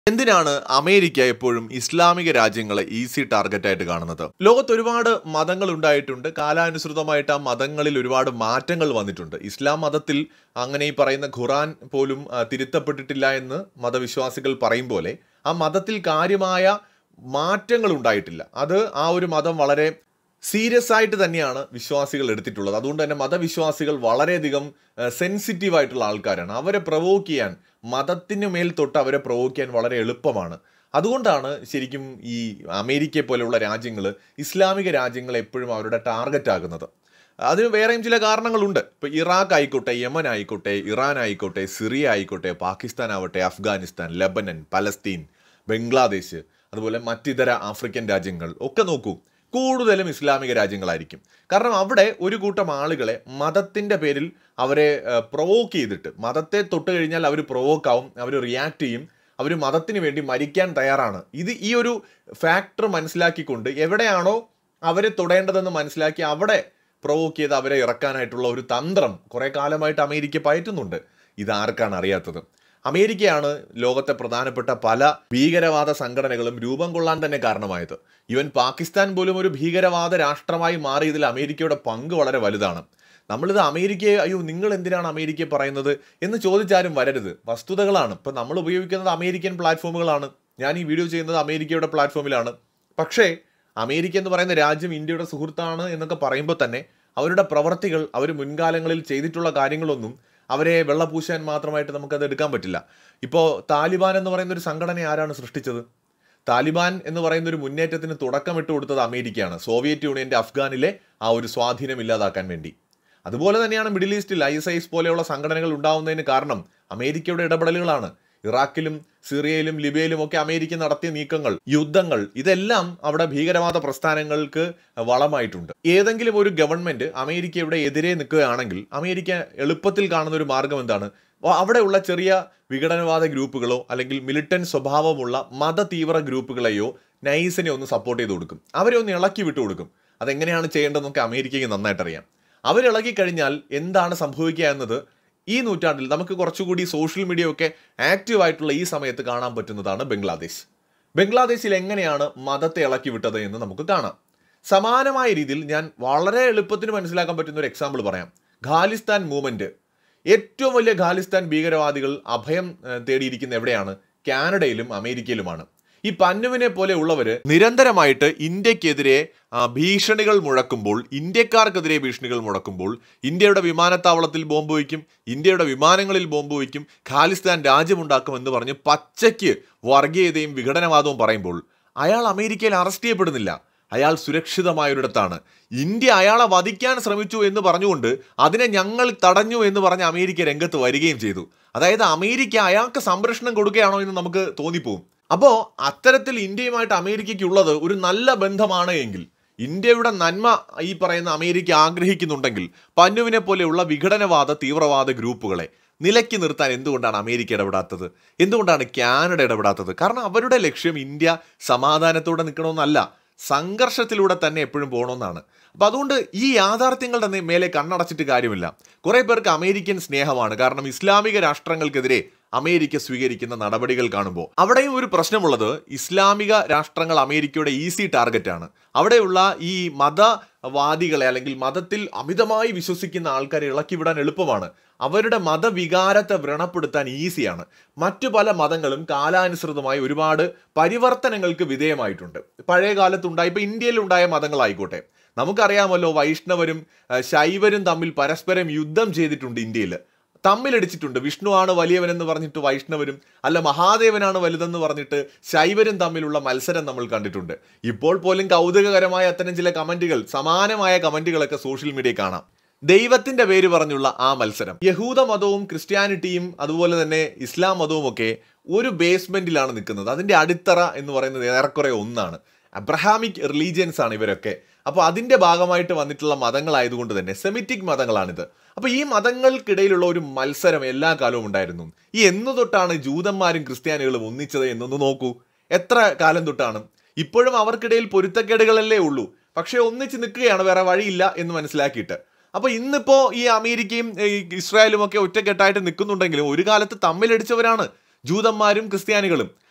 എന്തിനാണ് അമേരിക്ക എപ്പോഴും ഇസ്ലാമിക രാജ്യങ്ങളെ ഈസി ടാർഗറ്റായിട്ട് കാണുന്നത്? ലോകത്ത് ഒരുപാട് മതങ്ങൾ ഉണ്ടായിട്ടുണ്ട്. കാലാനുസൃതമായിട്ട് ആ മതങ്ങളിൽ ഒരുപാട് മാറ്റങ്ങൾ വന്നിട്ടുണ്ട്. ഇസ്ലാം മതത്തിൽ അങ്ങനെ ഈ പറയുന്ന ഖുറാൻ പോലും തിരുത്തപ്പെട്ടിട്ടില്ല എന്ന് മതവിശ്വാസികൾ പറയും പോലെ ആ മതത്തിൽ കാര്യമായ മാറ്റങ്ങൾ ഉണ്ടായിട്ടില്ല. അത് ആ ഒരു മതം വളരെ സീരിയസ് ആയിട്ട് തന്നെയാണ് വിശ്വാസികൾ എടുത്തിട്ടുള്ളത്. അതുകൊണ്ട് തന്നെ മതവിശ്വാസികൾ വളരെയധികം സെൻസിറ്റീവ് ആയിട്ടുള്ള ആൾക്കാരാണ്. അവരെ പ്രൊവോക്ക് ചെയ്യാൻ, മതത്തിന് മേൽ തൊട്ട് അവരെ പ്രൊവോക്ക് ചെയ്യാൻ വളരെ എളുപ്പമാണ്. അതുകൊണ്ടാണ് ശരിക്കും ഈ അമേരിക്കയെ പോലെയുള്ള രാജ്യങ്ങൾ ഇസ്ലാമിക രാജ്യങ്ങൾ എപ്പോഴും അവരുടെ ടാർഗറ്റ് ആകുന്നത്. അതിന് വേറെയും ചില കാരണങ്ങളുണ്ട്. ഇപ്പോൾ ഇറാഖ് ആയിക്കോട്ടെ, യമൻ ആയിക്കോട്ടെ, ഇറാൻ ആയിക്കോട്ടെ, സിറിയ ആയിക്കോട്ടെ, പാകിസ്ഥാൻ ആവട്ടെ, അഫ്ഗാനിസ്ഥാൻ, ലെബനൻ, പലസ്തീൻ, ബംഗ്ലാദേശ്, അതുപോലെ മറ്റിതര ആഫ്രിക്കൻ രാജ്യങ്ങൾ ഒക്കെ നോക്കൂ, കൂടുതലും ഇസ്ലാമിക രാജ്യങ്ങളായിരിക്കും. കാരണം അവിടെ ഒരു കൂട്ടം ആളുകളെ മതത്തിൻ്റെ പേരിൽ അവരെ പ്രൊവോക്ക് ചെയ്തിട്ട്, മതത്തെ തൊട്ട് കഴിഞ്ഞാൽ അവർ പ്രൊവോക്കാവും, അവർ റിയാക്ട് ചെയ്യും, അവർ മതത്തിന് വേണ്ടി മരിക്കാൻ തയ്യാറാണ്. ഈ ഒരു ഫാക്ടർ മനസ്സിലാക്കിക്കൊണ്ട് എവിടെയാണോ അവരെ തൊടേണ്ടതെന്ന് മനസ്സിലാക്കി അവിടെ പ്രൊവോക്ക് ചെയ്ത് അവരെ ഇറക്കാനായിട്ടുള്ള ഒരു തന്ത്രം കുറേ കാലമായിട്ട് അമേരിക്ക പയറ്റുന്നുണ്ട്. ഇതാർക്കാണ് അറിയാത്തത്? അമേരിക്കയാണ് ലോകത്തെ പ്രധാനപ്പെട്ട പല ഭീകരവാദ സംഘടനകളും രൂപം കൊള്ളാൻ തന്നെ കാരണമായത്. ഈവൻ പാകിസ്ഥാൻ പോലും ഒരു ഭീകരവാദ രാഷ്ട്രമായി മാറിയതിൽ അമേരിക്കയുടെ പങ്ക് വളരെ വലുതാണ്. നമ്മളിത് അമേരിക്കയെ നിങ്ങൾ എന്തിനാണ് അമേരിക്കയെ പറയുന്നത് എന്ന് ചോദിച്ചാലും വരരുത്. വസ്തുതകളാണ്. ഇപ്പം നമ്മൾ ഉപയോഗിക്കുന്നത് അമേരിക്കൻ പ്ലാറ്റ്ഫോമുകളാണ്. ഞാൻ ഈ വീഡിയോ ചെയ്യുന്നത് അമേരിക്കയുടെ പ്ലാറ്റ്ഫോമിലാണ്. പക്ഷേ അമേരിക്ക എന്ന് പറയുന്ന രാജ്യം ഇന്ത്യയുടെ സുഹൃത്താണ് എന്നൊക്കെ പറയുമ്പോൾ തന്നെ അവരുടെ പ്രവർത്തികൾ, അവർ മുൻകാലങ്ങളിൽ ചെയ്തിട്ടുള്ള കാര്യങ്ങളൊന്നും അവരെ വെള്ളപൂശാൻ മാത്രമായിട്ട് നമുക്കത് എടുക്കാൻ പറ്റില്ല. ഇപ്പോൾ താലിബാൻ എന്ന് പറയുന്ന ഒരു സംഘടന ആരാണ് സൃഷ്ടിച്ചത്? താലിബാൻ എന്ന് പറയുന്ന ഒരു മുന്നേറ്റത്തിന് തുടക്കമിട്ട് കൊടുത്തത് അമേരിക്കയാണ്, സോവിയറ്റ് യൂണിയൻ്റെ അഫ്ഗാനിലെ ആ ഒരു സ്വാധീനം ഇല്ലാതാക്കാൻ വേണ്ടി. അതുപോലെ തന്നെയാണ് മിഡിൽ ഈസ്റ്റിൽ ISIS പോലെയുള്ള സംഘടനകൾ ഉണ്ടാവുന്നതിന് കാരണം അമേരിക്കയുടെ ഇടപെടലുകളാണ്. ഇറാഖിലും സിറിയയിലും ലിബിയയിലും ഒക്കെ അമേരിക്ക നടത്തിയ നീക്കങ്ങൾ, യുദ്ധങ്ങൾ, ഇതെല്ലാം അവിടെ ഭീകരവാദ പ്രസ്ഥാനങ്ങൾക്ക് വളമായിട്ടുണ്ട്. ഏതെങ്കിലും ഒരു ഗവൺമെന്റ് അമേരിക്കയുടെ എതിരെ നിൽക്കുകയാണെങ്കിൽ അമേരിക്ക എളുപ്പത്തിൽ കാണുന്ന ഒരു മാർഗം എന്താണ്? അവിടെയുള്ള ചെറിയ വിഘടനവാദ ഗ്രൂപ്പുകളോ അല്ലെങ്കിൽ മിലിറ്റന്റ് സ്വഭാവമുള്ള മത തീവ്ര ഗ്രൂപ്പുകളെയോ നൈസിനെ ഒന്ന് സപ്പോർട്ട് ചെയ്ത് കൊടുക്കും, അവരെ ഒന്ന് ഇളക്കി വിട്ടു കൊടുക്കും. അതെങ്ങനെയാണ് ചെയ്യേണ്ടതെന്നൊക്കെ അമേരിക്കയ്ക്ക് നന്നായിട്ട് അറിയാം. അവരിളകി കഴിഞ്ഞാൽ എന്താണ് സംഭവിക്കുക എന്നത് ഈ നൂറ്റാണ്ടിൽ നമുക്ക് കുറച്ചുകൂടി സോഷ്യൽ മീഡിയ ഒക്കെ ആക്റ്റീവായിട്ടുള്ള ഈ സമയത്ത് കാണാൻ പറ്റുന്നതാണ് ബംഗ്ലാദേശ്. ബംഗ്ലാദേശിൽ എങ്ങനെയാണ് മതത്തെ ഇളക്കി വിട്ടത് എന്ന് നമുക്ക് കാണാം. സമാനമായ രീതിയിൽ ഞാൻ വളരെ എളുപ്പത്തിന് മനസ്സിലാക്കാൻ പറ്റുന്ന ഒരു എക്സാമ്പിൾ പറയാം. ഖാലിസ്ഥാൻ മൂവ്മെന്റ്. ഏറ്റവും വലിയ ഖാലിസ്ഥാൻ ഭീകരവാദികൾ അഭയം തേടിയിരിക്കുന്ന എവിടെയാണ്? കാനഡയിലും അമേരിക്കയിലുമാണ്. ഈ പന്നുവിനെ പോലെ ഉള്ളവർ നിരന്തരമായിട്ട് ഇന്ത്യക്കെതിരെ ഭീഷണികൾ മുഴക്കുമ്പോൾ, ഇന്ത്യക്കാർക്കെതിരെ ഭീഷണികൾ മുഴക്കുമ്പോൾ, ഇന്ത്യയുടെ വിമാനത്താവളത്തിൽ ബോംബ് വയ്ക്കും, ഇന്ത്യയുടെ വിമാനങ്ങളിൽ ബോംബ് വയ്ക്കും, ഖാലിസ്ഥാൻ രാജ്യമുണ്ടാക്കുമെന്ന് പറഞ്ഞ് പച്ചയ്ക്ക് വർഗീയതയും വിഘടനവാദവും പറയുമ്പോൾ അയാൾ അമേരിക്കയിൽ അറസ്റ്റ് ചെയ്യപ്പെടുന്നില്ല. അയാൾ സുരക്ഷിതമായൊരിടത്താണ്. ഇന്ത്യ അയാളെ വധിക്കാൻ ശ്രമിച്ചു എന്ന് പറഞ്ഞുകൊണ്ട് അതിനെ ഞങ്ങൾ തടഞ്ഞു എന്ന് പറഞ്ഞ് അമേരിക്ക രംഗത്ത് വരികയും ചെയ്തു. അതായത് അമേരിക്ക അയാൾക്ക് സംരക്ഷണം കൊടുക്കുകയാണോ എന്ന് നമുക്ക് തോന്നിപ്പോവും. അപ്പോൾ അത്തരത്തിൽ ഇന്ത്യയുമായിട്ട് അമേരിക്കയ്ക്കുള്ളത് ഒരു നല്ല ബന്ധമാണ് എങ്കിൽ, ഇന്ത്യയുടെ നന്മ ഈ പറയുന്ന അമേരിക്ക ആഗ്രഹിക്കുന്നുണ്ടെങ്കിൽ, പന്നുവിനെ പോലെയുള്ള വിഘടനവാദ തീവ്രവാദ ഗ്രൂപ്പുകളെ നിലയ്ക്ക് നിർത്താൻ എന്തുകൊണ്ടാണ് അമേരിക്ക ഇടപെടാത്തത്? എന്തുകൊണ്ടാണ് കാനഡ ഇടപെടാത്തത്? കാരണം അവരുടെ ലക്ഷ്യം ഇന്ത്യ സമാധാനത്തോടെ നിൽക്കണമെന്നല്ല, സംഘർഷത്തിലൂടെ തന്നെ എപ്പോഴും പോകണമെന്നാണ്. അപ്പം അതുകൊണ്ട് ഈ യാഥാർത്ഥ്യങ്ങളുടെ മേലെ കണ്ണടച്ചിട്ട് കാര്യമില്ല. കുറേ പേർക്ക് അമേരിക്കൻ സ്നേഹമാണ്. കാരണം ഇസ്ലാമിക രാഷ്ട്രങ്ങൾക്കെതിരെ അമേരിക്ക സ്വീകരിക്കുന്ന നടപടികൾ കാണുമ്പോൾ അവിടെയും ഒരു പ്രശ്നമുള്ളത്, ഇസ്ലാമിക രാഷ്ട്രങ്ങൾ അമേരിക്കയുടെ ഈസി ടാർഗറ്റാണ്. അവിടെയുള്ള ഈ മതവാദികളെ അല്ലെങ്കിൽ മതത്തിൽ അമിതമായി വിശ്വസിക്കുന്ന ആൾക്കാരെ ഇളക്കിവിടാൻ എളുപ്പമാണ്. അവരുടെ മതവികാരത്തെ വ്രണപ്പെടുത്താൻ ഈസിയാണ്. മറ്റു പല മതങ്ങളും കാലാനുസൃതമായി ഒരുപാട് പരിവർത്തനങ്ങൾക്ക് വിധേയമായിട്ടുണ്ട്. പഴയ കാലത്തുണ്ടായി, ഇപ്പോൾ ഇന്ത്യയിലുണ്ടായ മതങ്ങളായിക്കോട്ടെ, നമുക്കറിയാമല്ലോ, വൈഷ്ണവരും ശൈവരും തമ്മിൽ പരസ്പരം യുദ്ധം ചെയ്തിട്ടുണ്ട്. ഇന്ത്യയിൽ തമ്മിലടിച്ചിട്ടുണ്ട്. വിഷ്ണു ആണ് വലിയവനെന്ന് പറഞ്ഞിട്ട് വൈഷ്ണവരും, അല്ല മഹാദേവനാണ് വലുതെന്ന് പറഞ്ഞിട്ട് ശൈവരും തമ്മിലുള്ള മത്സരം നമ്മൾ കണ്ടിട്ടുണ്ട്. ഇപ്പോൾ പോലും കൗതുകകരമായ അത്തരം ചില കമന്റുകൾ, സമാനമായ കമന്റുകളൊക്കെ സോഷ്യൽ മീഡിയയിൽ കാണാം. ദൈവത്തിന്റെ പേര് പറഞ്ഞുള്ള ആ മത്സരം. യഹൂദ മതവും ക്രിസ്ത്യാനിറ്റിയും അതുപോലെ തന്നെ ഇസ്ലാം മതവും ഒക്കെ ഒരു ബേസ്മെന്റിലാണ് നിൽക്കുന്നത്. അതിന്റെ അടിത്തറ എന്ന് പറയുന്നത് ഏറെക്കുറെ ഒന്നാണ്. അബ്രഹാമിക് റിലീജിയൻസ് ആണ് ഇവരൊക്കെ. അപ്പോൾ അതിൻ്റെ ഭാഗമായിട്ട് വന്നിട്ടുള്ള മതങ്ങളായതുകൊണ്ട് തന്നെ സെമിറ്റിക് മതങ്ങളാണിത്. അപ്പോൾ ഈ മതങ്ങൾക്കിടയിലുള്ള ഒരു മത്സരം എല്ലാ കാലവും ഉണ്ടായിരുന്നു. ഈ എന്നു തൊട്ടാണ് ജൂതന്മാരും ക്രിസ്ത്യാനികളും ഒന്നിച്ചത് എന്നൊന്ന് നോക്കൂ. എത്ര കാലം തൊട്ടാണ്? ഇപ്പോഴും അവർക്കിടയിൽ പൊരുത്തക്കേടുകളല്ലേ ഉള്ളൂ. പക്ഷേ ഒന്നിച്ച് നിൽക്കുകയാണ്, വേറെ വഴിയില്ല എന്ന് മനസ്സിലാക്കിയിട്ട്. അപ്പോൾ ഇന്നിപ്പോൾ ഈ അമേരിക്കയും ഇസ്രായേലും ഒക്കെ ഒറ്റക്കെട്ടായിട്ട് നിൽക്കുന്നുണ്ടെങ്കിലും ഒരു കാലത്ത് തമ്മിലടിച്ചവരാണ് ജൂതന്മാരും ക്രിസ്ത്യാനികളും.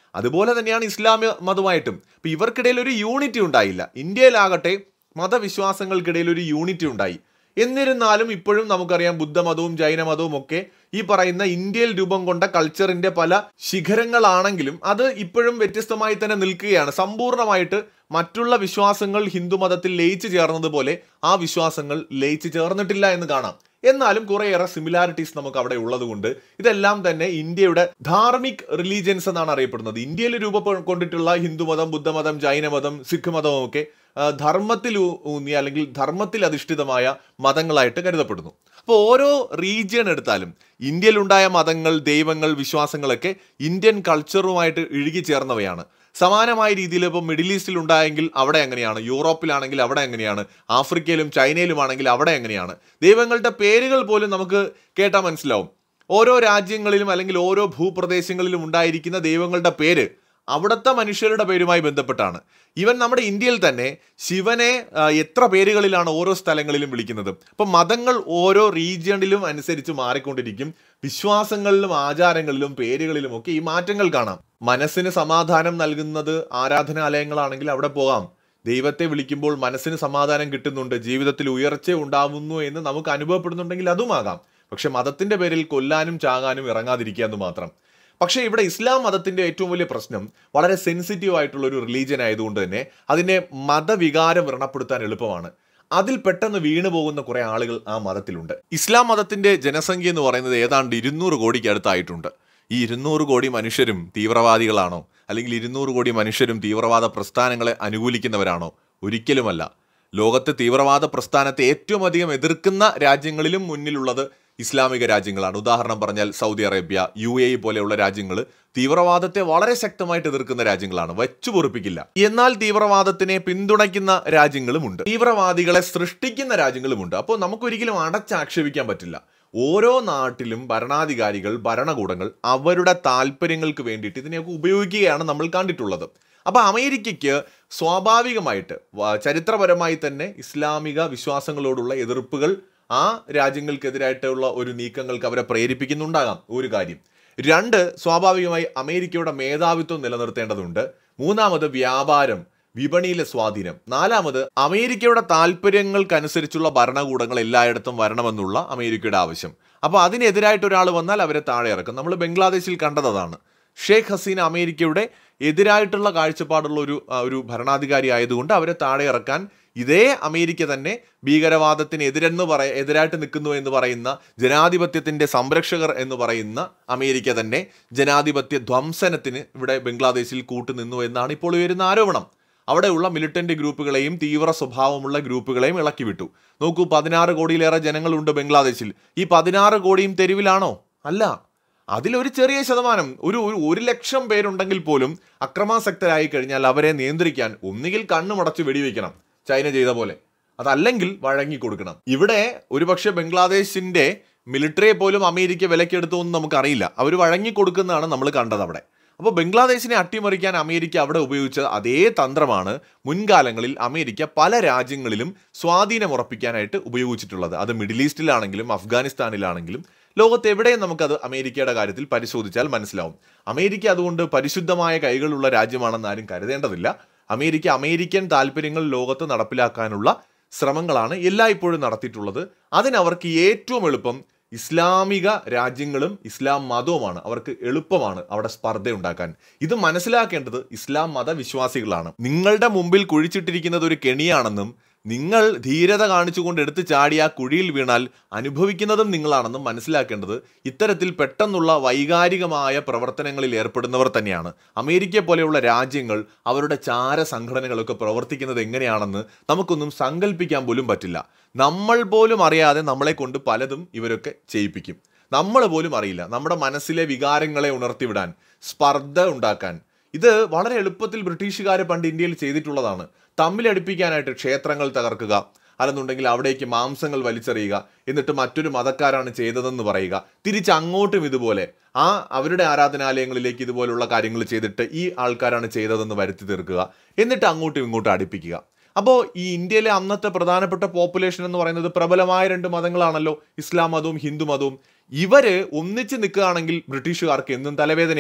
അതുപോലെ തന്നെയാണ് ഇസ്ലാമിക മതമായിട്ടും. ഇപ്പം ഇവർക്കിടയിൽ ഒരു യൂണിറ്റി ഉണ്ടായില്ല. ഇന്ത്യയിലാകട്ടെ മതവിശ്വാസങ്ങൾക്കിടയിൽ ഒരു യൂണിറ്റി ഉണ്ടായി. എന്നിരുന്നാലും ഇപ്പോഴും നമുക്കറിയാം ബുദ്ധമതവും ജൈനമതവും ഒക്കെ ഈ പറയുന്ന ഇന്ത്യയിൽ രൂപം കൊണ്ട കൾച്ചറിന്റെ പല ശിഖരങ്ങളാണെങ്കിലും അത് ഇപ്പോഴും വ്യത്യസ്തമായി തന്നെ നിൽക്കുകയാണ്. സമ്പൂർണ്ണമായിട്ട് മറ്റുള്ള വിശ്വാസങ്ങൾ ഹിന്ദു മതത്തിൽ ലയിച്ചു ചേർന്നതുപോലെ ആ വിശ്വാസങ്ങൾ ലയിച്ചു ചേർന്നിട്ടില്ല എന്ന് കാണാം. എന്നാലും കുറേയേറെ സിമിലാരിറ്റീസ് നമുക്ക് അവിടെ ഉള്ളതുകൊണ്ട് ഇതെല്ലാം തന്നെ ഇന്ത്യയുടെ ധാർമ്മിക് റിലീജിയൻസ് എന്നാണ് അറിയപ്പെടുന്നത്. ഇന്ത്യയിൽ രൂപം കൊണ്ടിട്ടുള്ള ഹിന്ദുമതം, ബുദ്ധമതം, ജൈനമതം, സിഖ് മതവും ഒക്കെ ധർമ്മത്തിൽ ഊന്നിയ അല്ലെങ്കിൽ ധർമ്മത്തിൽ അധിഷ്ഠിതമായ മതങ്ങളായിട്ട് കരുതപ്പെടുന്നു. അപ്പോൾ ഓരോ റീജിയൻ എടുത്താലും ഇന്ത്യയിലുണ്ടായ മതങ്ങൾ, ദൈവങ്ങൾ, വിശ്വാസങ്ങളൊക്കെ ഇന്ത്യൻ കൾച്ചറുമായിട്ട് ഇഴുകി ചേർന്നവയാണ്. സമാനമായ രീതിയിൽ ഇപ്പോൾ മിഡിൽ ഈസ്റ്റിൽ ഉണ്ടായെങ്കിൽ അവിടെ എങ്ങനെയാണ്, യൂറോപ്പിലാണെങ്കിൽ അവിടെ എങ്ങനെയാണ്, ആഫ്രിക്കയിലും ചൈനയിലുമാണെങ്കിൽ അവിടെ എങ്ങനെയാണ്. ദൈവങ്ങളുടെ പേരുകൾ പോലും നമുക്ക് കേട്ടാൽ മനസ്സിലാവും. ഓരോ രാജ്യങ്ങളിലും അല്ലെങ്കിൽ ഓരോ ഭൂപ്രദേശങ്ങളിലും ഉണ്ടായിരിക്കുന്ന ദൈവങ്ങളുടെ പേര് അവിടുത്തെ മനുഷ്യരുടെ പേരുമായി ബന്ധപ്പെട്ടാണ്. ഈവൻ നമ്മുടെ ഇന്ത്യയിൽ തന്നെ ശിവനെ എത്ര പേരുകളിലാണ് ഓരോ സ്ഥലങ്ങളിലും വിളിക്കുന്നത്. അപ്പം മതങ്ങൾ ഓരോ റീജിയണിലും അനുസരിച്ച് മാറിക്കൊണ്ടിരിക്കും. വിശ്വാസങ്ങളിലും ആചാരങ്ങളിലും പേരുകളിലും ഒക്കെ ഈ മാറ്റങ്ങൾ കാണാം. മനസ്സിന് സമാധാനം നൽകുന്നത് ആരാധനാലയങ്ങളാണെങ്കിൽ അവിടെ പോകാം. ദൈവത്തെ വിളിക്കുമ്പോൾ മനസ്സിന് സമാധാനം കിട്ടുന്നുണ്ട്, ജീവിതത്തിൽ ഉയർച്ച ഉണ്ടാവുന്നു എന്ന് നമുക്ക് അനുഭവപ്പെടുന്നുണ്ടെങ്കിൽ അതുമാകാം. പക്ഷെ മതത്തിന്റെ പേരിൽ കൊല്ലാനും ചാകാനും ഇറങ്ങാതിരിക്കുക എന്ന് മാത്രം. പക്ഷേ ഇവിടെ ഇസ്ലാം മതത്തിന്റെ ഏറ്റവും വലിയ പ്രശ്നം വളരെ സെൻസിറ്റീവ് ആയിട്ടുള്ള ഒരു റിലീജിയൻ ആയതുകൊണ്ട് തന്നെ അതിനെ മതവികാരം വ്രണപ്പെടുത്താൻ എളുപ്പമാണ്. അതിൽ പെട്ടെന്ന് വീണു പോകുന്ന കുറെ ആളുകൾ ആ മതത്തിലുണ്ട്. ഇസ്ലാം മതത്തിന്റെ ജനസംഖ്യ എന്ന് പറയുന്നത് ഏതാണ്ട് 200 കോടിക്ക് അടുത്തായിട്ടുണ്ട്. ഈ 200 കോടി മനുഷ്യരും തീവ്രവാദികളാണോ, അല്ലെങ്കിൽ 200 കോടി മനുഷ്യരും തീവ്രവാദ പ്രസ്ഥാനങ്ങളെ അനുകൂലിക്കുന്നവരാണോ? ഒരിക്കലുമല്ല. ലോകത്തെ തീവ്രവാദ പ്രസ്ഥാനത്തെ ഏറ്റവും അധികം എതിർക്കുന്ന രാജ്യങ്ങളിലും മുന്നിലുള്ളത് ഇസ്ലാമിക രാജ്യങ്ങളാണ്. ഉദാഹരണം പറഞ്ഞാൽ സൗദി അറേബ്യ, UAE പോലെയുള്ള രാജ്യങ്ങൾ തീവ്രവാദത്തെ വളരെ ശക്തമായിട്ട് എതിർക്കുന്ന രാജ്യങ്ങളാണ്, വച്ചു പൊറുപ്പിക്കില്ല. എന്നാൽ തീവ്രവാദത്തിനെ പിന്തുണയ്ക്കുന്ന രാജ്യങ്ങളുമുണ്ട്, തീവ്രവാദികളെ സൃഷ്ടിക്കുന്ന രാജ്യങ്ങളുമുണ്ട്. അപ്പോൾ നമുക്കൊരിക്കലും അടച്ചാക്ഷേപിക്കാൻ പറ്റില്ല. ഓരോ നാട്ടിലും ഭരണാധികാരികൾ, ഭരണകൂടങ്ങൾ അവരുടെ താല്പര്യങ്ങൾക്ക് വേണ്ടിയിട്ട് ഇതിനെയൊക്കെ ഉപയോഗിക്കുകയാണ് നമ്മൾ കണ്ടിട്ടുള്ളത്. അപ്പോൾ അമേരിക്കയ്ക്ക് സ്വാഭാവികമായിട്ട് ചരിത്രപരമായി തന്നെ ഇസ്ലാമിക വിശ്വാസങ്ങളോടുള്ള എതിർപ്പുകൾ ആ രാജ്യങ്ങൾക്കെതിരായിട്ടുള്ള ഒരു നീക്കങ്ങൾക്ക് അവരെ പ്രേരിപ്പിക്കുന്നുണ്ടാകാം. ഒരു കാര്യം. 2, സ്വാഭാവികമായി അമേരിക്കയുടെ മേധാവിത്വം നിലനിർത്തേണ്ടതുണ്ട്. 3, വ്യാപാരം, വിപണിയിലെ സ്വാധീനം. 4, അമേരിക്കയുടെ താല്പര്യങ്ങൾക്കനുസരിച്ചുള്ള ഭരണകൂടങ്ങൾ എല്ലായിടത്തും വരണമെന്നുള്ള അമേരിക്കയുടെ ആവശ്യം. അപ്പോൾ അതിനെതിരായിട്ട് ഒരാൾ വന്നാൽ അവരെ താഴെ ഇറക്കും. നമ്മൾ ബംഗ്ലാദേശിൽ കണ്ടതാണ്. ഷേഖ് ഹസീന അമേരിക്കയുടെ എതിരായിട്ടുള്ള കാഴ്ചപ്പാടുള്ള ഒരു ഭരണാധികാരി ആയതുകൊണ്ട് അവരെ താഴെ ഇറക്കാൻ ഇതേ അമേരിക്ക തന്നെ ഭീകരവാദത്തിന് എതിരായിട്ട് നിൽക്കുന്നു എന്ന് പറയുന്ന, ജനാധിപത്യത്തിന്റെ സംരക്ഷകർ എന്ന് പറയുന്ന അമേരിക്ക തന്നെ ജനാധിപത്യ ധ്വംസനത്തിന് ഇവിടെ ബംഗ്ലാദേശിൽ കൂട്ടുനിന്നു എന്നാണ് ഇപ്പോൾ ഉയരുന്ന ആരോപണം. അവിടെയുള്ള മിലിറ്റന്റ് ഗ്രൂപ്പുകളെയും തീവ്ര സ്വഭാവമുള്ള ഗ്രൂപ്പുകളെയും ഇളക്കി വിട്ടു. നോക്കൂ, 16 കോടിയിലേറെ ജനങ്ങളുണ്ട് ബംഗ്ലാദേശിൽ. ഈ 16 കോടിയും തെരുവിലാണോ? അല്ല. അതിലൊരു ചെറിയ ശതമാനം, ഒരു 1,00,000 പേരുണ്ടെങ്കിൽ പോലും അക്രമാസക്തരായി കഴിഞ്ഞാൽ അവരെ നിയന്ത്രിക്കാൻ ഒന്നുകിൽ കണ്ണുമടച്ച് വെടിവെക്കണം, ചൈന ചെയ്ത പോലെ, അതല്ലെങ്കിൽ വഴങ്ങിക്കൊടുക്കണം. ഇവിടെ ഒരുപക്ഷെ ബംഗ്ലാദേശിന്റെ മിലിറ്ററിയെ പോലും അമേരിക്ക വിലക്കെടുത്തു എന്ന് നമുക്കറിയില്ല. അവർ വഴങ്ങിക്കൊടുക്കുന്നതാണ് നമ്മൾ കണ്ടത് അവിടെ. അപ്പോൾ ബംഗ്ലാദേശിനെ അട്ടിമറിക്കാൻ അമേരിക്ക അവിടെ ഉപയോഗിച്ച അതേ തന്ത്രമാണ് മുൻകാലങ്ങളിൽ അമേരിക്ക പല രാജ്യങ്ങളിലും സ്വാധീനം ഉറപ്പിക്കാനായിട്ട് ഉപയോഗിച്ചിട്ടുള്ളത്. അത് മിഡിൽ ഈസ്റ്റിലാണെങ്കിലും അഫ്ഗാനിസ്ഥാനിലാണെങ്കിലും ലോകത്തെവിടെയും നമുക്കത് അമേരിക്കയുടെ കാര്യത്തിൽ പരിശോധിച്ചാൽ മനസ്സിലാവും. അമേരിക്ക അതുകൊണ്ട് പരിശുദ്ധമായ കൈകളുള്ള രാജ്യമാണെന്ന് ആരും കരുതേണ്ടതില്ല. അമേരിക്കൻ താല്പര്യങ്ങൾ ലോകത്ത് നടപ്പിലാക്കാനുള്ള ശ്രമങ്ങളാണ് എല്ലായ്പ്പോഴും നടത്തിയിട്ടുള്ളത്. അതിനവർക്ക് ഏറ്റവും എളുപ്പം ഇസ്ലാമിക രാജ്യങ്ങളും ഇസ്ലാം മതവുമാണ്. അവർക്ക് എളുപ്പമാണ് അവിടെ സ്പർദ്ധ ഉണ്ടാക്കാൻ. ഇത് മനസ്സിലാക്കേണ്ടത് ഇസ്ലാം മതവിശ്വാസികളാണ്. നിങ്ങളുടെ മുമ്പിൽ കുഴിച്ചിട്ടിരിക്കുന്നത് ഒരു കെണിയാണെന്നും നിങ്ങൾ ധീരത കാണിച്ചുകൊണ്ട് എടുത്തു ചാടി ആ കുഴിയിൽ വീണാൽ അനുഭവിക്കുന്നതും നിങ്ങളാണെന്നും മനസ്സിലാക്കേണ്ടത് ഇത്തരത്തിൽ പെട്ടെന്നുള്ള വൈകാരികമായ പ്രവർത്തനങ്ങളിൽ ഏർപ്പെടുന്നവർ തന്നെയാണ്. അമേരിക്ക പോലെയുള്ള രാജ്യങ്ങൾ അവരുടെ ചാര സംഘടനകളൊക്കെ പ്രവർത്തിക്കുന്നത് എങ്ങനെയാണെന്ന് നമുക്കൊന്നും സങ്കല്പിക്കാൻ പോലും പറ്റില്ല. നമ്മൾ പോലും അറിയാതെ നമ്മളെ കൊണ്ട് പലതും ഇവരൊക്കെ ചെയ്യിപ്പിക്കും. നമ്മൾ പോലും അറിയില്ല. നമ്മുടെ മനസ്സിലെ വികാരങ്ങളെ ഉണർത്തിവിടാൻ, സ്പർദ്ധ ഉണ്ടാക്കാൻ. ഇത് വളരെ എളുപ്പത്തിൽ ബ്രിട്ടീഷുകാർ പണ്ട് ഇന്ത്യയിൽ ചെയ്തിട്ടുള്ളതാണ്. തമ്മിലടിപ്പിക്കാനായിട്ട് ക്ഷേത്രങ്ങൾ തകർക്കുക, അല്ലെന്നുണ്ടെങ്കിൽ അവിടേക്ക് മാംസങ്ങൾ വലിച്ചെറിയുക, എന്നിട്ട് മറ്റൊരു മതക്കാരാണ് ചെയ്തതെന്ന് പറയുക. തിരിച്ചങ്ങോട്ടും ഇതുപോലെ അവരുടെ ആരാധനാലയങ്ങളിലേക്ക് ഇതുപോലുള്ള കാര്യങ്ങൾ ചെയ്തിട്ട് ഈ ആൾക്കാരാണ് ചെയ്തതെന്ന് വരുത്തി തീർക്കുക, എന്നിട്ട് അങ്ങോട്ടും ഇങ്ങോട്ടും അടുപ്പിക്കുക. അപ്പോൾ ഈ ഇന്ത്യയിലെ അന്നത്തെ പ്രധാനപ്പെട്ട പോപ്പുലേഷൻ എന്ന് പറയുന്നത് പ്രബലമായ 2 മതങ്ങളാണല്ലോ, ഇസ്ലാം മതവും ഹിന്ദു മതവും. ഇവര് ഒന്നിച്ച് നിൽക്കുകയാണെങ്കിൽ ബ്രിട്ടീഷുകാർക്ക് എന്നും തലവേദനയാണ്.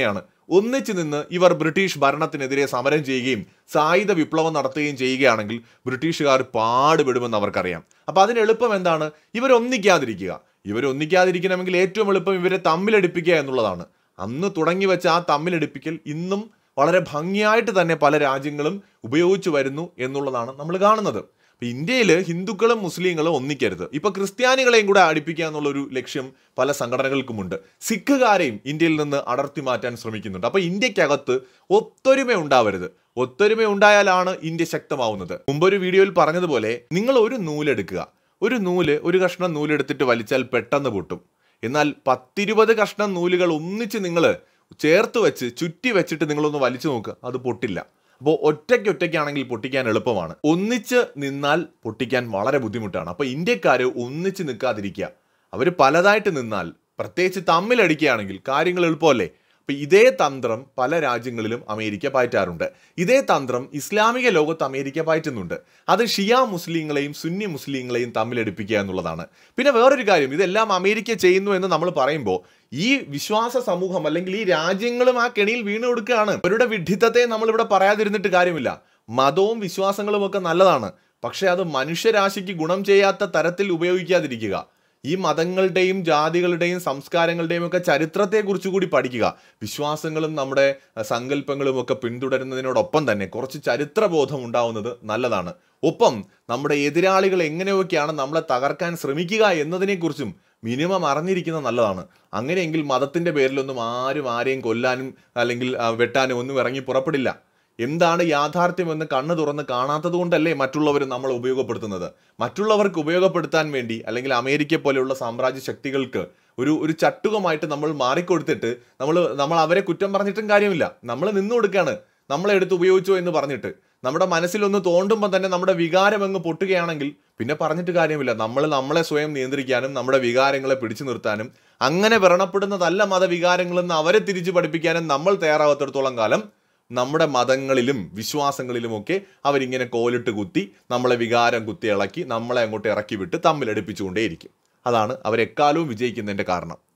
ഒന്നിച്ചു നിന്ന് ഇവർ ബ്രിട്ടീഷ് ഭരണത്തിനെതിരെ സമരം ചെയ്യുകയും സായുധ വിപ്ലവം നടത്തുകയും ചെയ്യുകയാണെങ്കിൽ ബ്രിട്ടീഷുകാർ പാടുപെടുമെന്ന് അവർക്കറിയാം. അപ്പോൾ അതിന് എളുപ്പം എന്താണ്? ഇവരൊന്നിക്കാതിരിക്കണമെങ്കിൽ ഏറ്റവും എളുപ്പം ഇവരെ തമ്മിലടിപ്പിക്കുക എന്നുള്ളതാണ്. അന്ന് തുടങ്ങി വെച്ച ആ തമ്മിലടിപ്പിക്കൽ ഇന്നും വളരെ ഭംഗിയായിട്ട് തന്നെ പല രാജ്യങ്ങളും ഉപയോഗിച്ചു വരുന്നു എന്നുള്ളതാണ് നമ്മൾ കാണുന്നത്. ഇന്ത്യയിൽ ഹിന്ദുക്കളും മുസ്ലിങ്ങളും ഒന്നിക്കരുത്, ഇപ്പൊ ക്രിസ്ത്യാനികളെയും കൂടെ അടുപ്പിക്കുക എന്നുള്ളൊരു ലക്ഷ്യം പല സംഘടനകൾക്കുമുണ്ട്. സിഖുകാരെയും ഇന്ത്യയിൽ നിന്ന് അടർത്തി മാറ്റാൻ ശ്രമിക്കുന്നുണ്ട്. അപ്പൊ ഇന്ത്യക്കകത്ത് ഒത്തൊരുമ ഉണ്ടാവരുത്. ഒത്തൊരുമ ഉണ്ടായാലാണ് ഇന്ത്യ ശക്തമാവുന്നത്. മുമ്പൊരു വീഡിയോയിൽ പറഞ്ഞതുപോലെ നിങ്ങൾ ഒരു നൂലെടുക്കുക, ഒരു കഷ്ണം നൂലെടുത്തിട്ട് വലിച്ചാൽ പെട്ടെന്ന് പൊട്ടും. എന്നാൽ 10-20 കഷ്ണം നൂലുകൾ ഒന്നിച്ച് നിങ്ങൾ ചേർത്ത് വെച്ച് ചുറ്റി വെച്ചിട്ട് നിങ്ങളൊന്ന് വലിച്ചു നോക്കുക, അത് പൊട്ടില്ല. അപ്പോൾ ഒറ്റയ്ക്കാണെങ്കിൽ പൊട്ടിക്കാൻ എളുപ്പമാണ്, ഒന്നിച്ച് നിന്നാൽ പൊട്ടിക്കാൻ വളരെ ബുദ്ധിമുട്ടാണ്. അപ്പോൾ ഇന്ത്യക്കാർ ഒന്നിച്ച് നിൽക്കാതിരിക്കുക. അവർ പലതായിട്ട് നിന്നാൽ, പ്രത്യേകിച്ച് തമ്മിലടിക്കുകയാണെങ്കിൽ കാര്യങ്ങൾ എളുപ്പമല്ലേ. അപ്പോൾ ഇതേ തന്ത്രം പല രാജ്യങ്ങളിലും അമേരിക്ക പയറ്റാറുണ്ട്. ഇതേ തന്ത്രം ഇസ്ലാമിക ലോകത്ത് അമേരിക്ക പയറ്റുന്നുണ്ട്. അത് ഷിയ മുസ്ലിങ്ങളെയും സുന്നി മുസ്ലിങ്ങളെയും തമ്മിലടിപ്പിക്കുക എന്നുള്ളതാണ്. പിന്നെ വേറൊരു കാര്യം, ഇതെല്ലാം അമേരിക്ക ചെയ്യുന്നു എന്ന് നമ്മൾ പറയുമ്പോൾ ഈ വിശ്വാസ സമൂഹം അല്ലെങ്കിൽ ഈ രാജ്യങ്ങളും ആ കെണിയിൽ വീണു കൊടുക്കുകയാണ്. അവരുടെ വിഡ്ഢിത്തത്തെ നമ്മളിവിടെ പറയാതിരുന്നിട്ട് കാര്യമില്ല. മതവും വിശ്വാസങ്ങളും ഒക്കെ നല്ലതാണ്, പക്ഷെ അത് മനുഷ്യരാശിക്ക് ഗുണം ചെയ്യാത്ത തരത്തിൽ ഉപയോഗിക്കാതിരിക്കുക. ഈ മതങ്ങളുടെയും ജാതികളുടെയും സംസ്കാരങ്ങളുടെയും ഒക്കെ ചരിത്രത്തെക്കുറിച്ച് കൂടി പഠിക്കുക. വിശ്വാസങ്ങളും നമ്മുടെ സങ്കല്പങ്ങളും ഒക്കെ പിന്തുടരുന്നതിനോടൊപ്പം തന്നെ കുറച്ച് ചരിത്രബോധം ഉണ്ടാവുന്നത് നല്ലതാണ്. ഒപ്പം നമ്മുടെ എതിരാളികൾ എങ്ങനെയൊക്കെയാണ് നമ്മളെ തകർക്കാൻ ശ്രമിക്കുക എന്നതിനെക്കുറിച്ചും മിനിമം അറിഞ്ഞിരിക്കുന്നത് നല്ലതാണ്. അങ്ങനെയെങ്കിൽ മതത്തിൻ്റെ പേരിലൊന്നും ആരും ആരെയും കൊല്ലാനും അല്ലെങ്കിൽ വെട്ടാനും ഒന്നും ഇറങ്ങി പുറപ്പെടില്ല. എന്താണ് യാഥാർത്ഥ്യമെന്ന് കണ്ണു തുറന്ന് കാണാത്തത് കൊണ്ടല്ലേ മറ്റുള്ളവർ നമ്മളെ ഉപയോഗപ്പെടുത്തുന്നത്. മറ്റുള്ളവർക്ക് ഉപയോഗപ്പെടുത്താൻ വേണ്ടി അല്ലെങ്കിൽ അമേരിക്ക പോലെയുള്ള സാമ്രാജ്യ ശക്തികൾക്ക് ഒരു ചട്ടുകമായിട്ട് നമ്മൾ മാറിക്കൊടുത്തിട്ട് നമ്മൾ അവരെ കുറ്റം പറഞ്ഞിട്ടും കാര്യമില്ല. നമ്മൾ നിന്നു കൊടുക്കുകയാണ്, നമ്മളെ എടുത്ത് ഉപയോഗിച്ചോ എന്ന് പറഞ്ഞിട്ട്. നമ്മുടെ മനസ്സിലൊന്ന് തോണ്ടുമ്പോൾ തന്നെ നമ്മുടെ വികാരം അങ്ങ് പൊട്ടുകയാണെങ്കിൽ പിന്നെ പറഞ്ഞിട്ട് കാര്യമില്ല. നമ്മളെ സ്വയം നിയന്ത്രിക്കാനും നമ്മുടെ വികാരങ്ങളെ പിടിച്ചു നിർത്താനും അങ്ങനെ വ്രണപ്പെടുന്നതല്ല മതവികാരങ്ങളെന്ന് അവരെ തിരിച്ചു പഠിപ്പിക്കാനും നമ്മൾ തയ്യാറാവാത്തിടത്തോളം കാലം നമ്മുടെ മതങ്ങളിലും വിശ്വാസങ്ങളിലുമൊക്കെ അവരിങ്ങനെ കോലിട്ട് കുത്തി നമ്മളെ വികാരം കുത്തി ഇളക്കി നമ്മളെ അങ്ങോട്ട് ഇറക്കി വിട്ട് തമ്മിലടിപ്പിച്ചുകൊണ്ടേയിരിക്കും. അതാണ് അവരെക്കാലവും വിജയിക്കുന്നതിൻ്റെ കാരണം.